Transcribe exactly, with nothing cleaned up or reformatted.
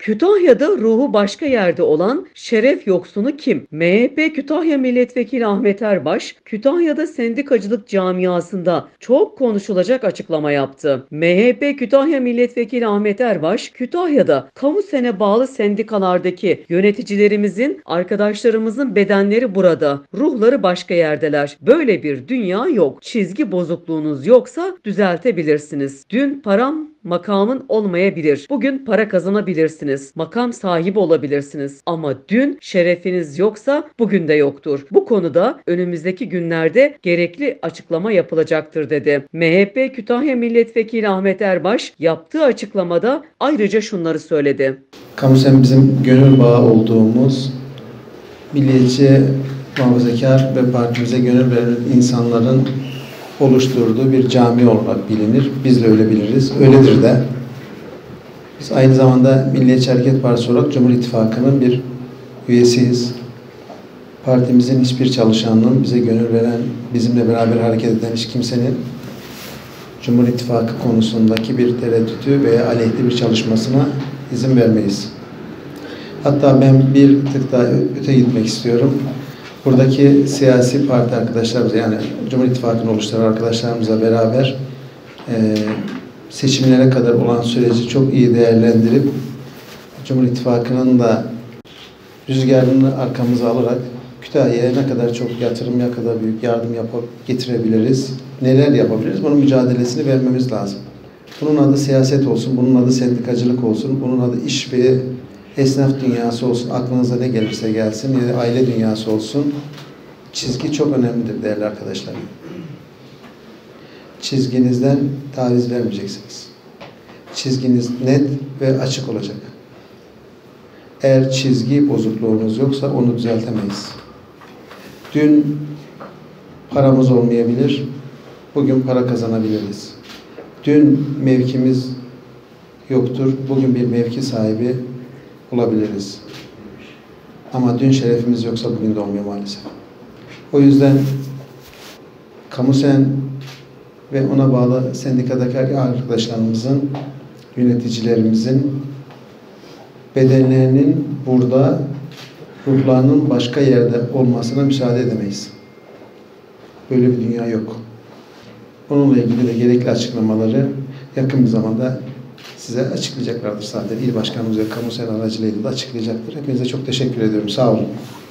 Kütahya'da ruhu başka yerde olan şeref yoksunu kim? M H P Kütahya Milletvekili Ahmet Erbaş, Kütahya'da sendikacılık camiasında çok konuşulacak açıklama yaptı. M H P Kütahya Milletvekili Ahmet Erbaş, Kütahya'da kamu sene bağlı sendikalardaki yöneticilerimizin, arkadaşlarımızın bedenleri burada, ruhları başka yerdeler. Böyle bir dünya yok. Çizgi bozukluğunuz yoksa düzeltebilirsiniz. Dün param, makamın olmayabilir. Bugün para kazanabilirsiniz. Makam sahibi olabilirsiniz. Ama dün şerefiniz yoksa bugün de yoktur. Bu konuda önümüzdeki günlerde gerekli açıklama yapılacaktır dedi. M H P Kütahya Milletvekili Ahmet Erbaş yaptığı açıklamada ayrıca şunları söyledi. Kamusen bizim gönül bağı olduğumuz, milliyetçi, muhafazakar ve partimize gönül veren insanların oluşturduğu bir cami olarak bilinir. Biz de öyle biliriz. Öyledir de. Biz aynı zamanda Milliyetçi Hareket Partisi olarak Cumhur İttifakı'nın bir üyesiyiz. Partimizin hiçbir çalışanının, bize gönül veren, bizimle beraber hareket eden hiç kimsenin Cumhur İttifakı konusundaki bir tereddütü veya aleyhli bir çalışmasına izin vermeyiz. Hatta ben bir tık daha öte gitmek istiyorum. Buradaki siyasi parti arkadaşlarımız, yani Cumhur İttifakı'nı oluşturan arkadaşlarımızla beraber e, seçimlere kadar olan süreci çok iyi değerlendirip Cumhur İttifakı'nın da rüzgarını arkamıza alarak Kütahya'ya ne kadar çok yatırım, ne kadar büyük yardım yapıp getirebiliriz, neler yapabiliriz, bunun mücadelesini vermemiz lazım. Bunun adı siyaset olsun, bunun adı sendikacılık olsun, bunun adı iş ve esnaf dünyası olsun, aklınıza ne gelirse gelsin, ya da aile dünyası olsun. Çizgi çok önemlidir değerli arkadaşlar. Çizginizden taviz vermeyeceksiniz. Çizginiz net ve açık olacak. Eğer çizgi bozukluğunuz yoksa onu düzeltemeyiz. Dün paramız olmayabilir, bugün para kazanabiliriz. Dün mevkimiz yoktur, bugün bir mevki sahibi olabiliriz. Ama dün şerefimiz yoksa bugün de olmuyor maalesef. O yüzden Kamusen ve ona bağlı sendikadaki arkadaşlarımızın, yöneticilerimizin bedenlerinin burada, ruhlarının başka yerde olmasına müsaade edemeyiz. Böyle bir dünya yok. Onunla ilgili de gerekli açıklamaları yakın bir zamanda size açıklayacaklardır zaten. İl Başkanımız ve Kamusen aracılığıyla da açıklayacaktır. Hepinize çok teşekkür ediyorum. Sağ olun.